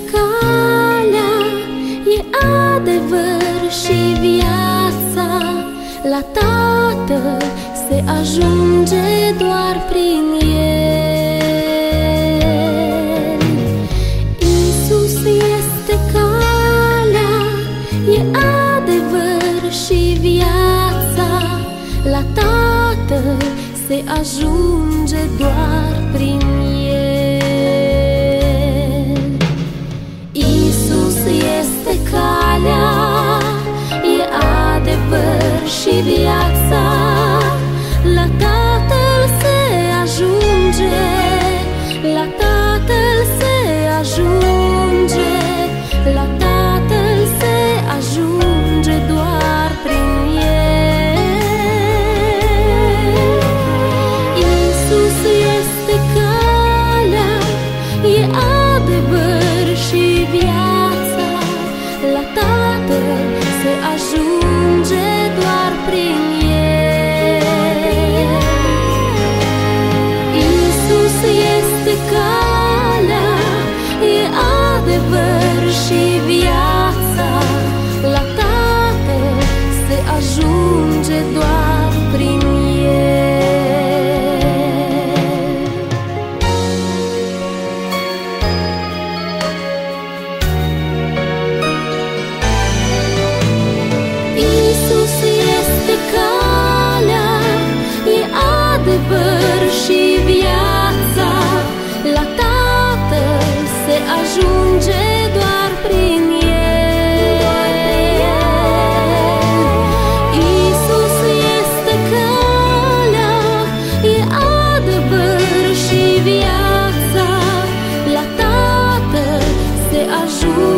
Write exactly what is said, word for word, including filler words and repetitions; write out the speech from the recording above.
calea, e adevăr și viața. La Tatăl se ajunge doar prin El. Iisus este calea, e adevăr și viața. La Tatăl se ajunge doar prin El. Iisus este calea, e adevăr și viața. La Tatăl se ajunge, la Tatăl se ajunge, la Tatăl se ajunge doar prin El. Iisus este calea, e adevăr și viața. La Tatăl se ajunge doar prin El. Iisus este calea, e adevăr și viața. La Tatăl se ajunge doar prin El. Iisus este calea, e adevăr și viața. La Tatăl se ajunge doar prin El. Iisus este calea, e adevăr și viața. La Tatăl se ajunge